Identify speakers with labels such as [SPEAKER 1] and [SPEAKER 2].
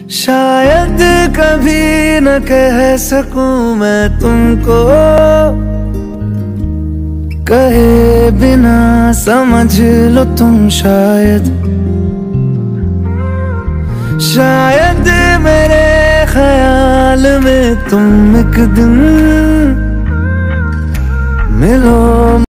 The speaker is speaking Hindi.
[SPEAKER 1] शायद कभी न कह सकूं मैं तुमको, कहे बिना समझ लो तुम शायद। शायद मेरे ख्याल में तुम एक दिन मिलो।